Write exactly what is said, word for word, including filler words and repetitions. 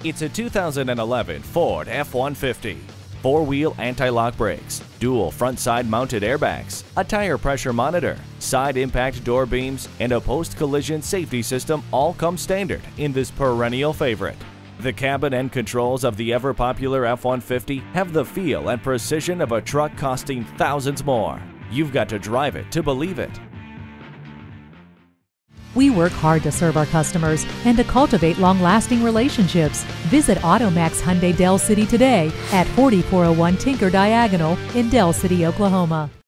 It's a two thousand eleven Ford F one fifty. Four-wheel anti-lock brakes, dual front-side mounted airbags, a tire pressure monitor, side impact door beams, and a post-collision safety system all come standard in this perennial favorite. The cabin and controls of the ever-popular F one fifty have the feel and precision of a truck costing thousands more. You've got to drive it to believe it. We work hard to serve our customers and to cultivate long-lasting relationships. Visit Automax Hyundai Del City today at forty-four oh one Tinker Diagonal in Del City, Oklahoma.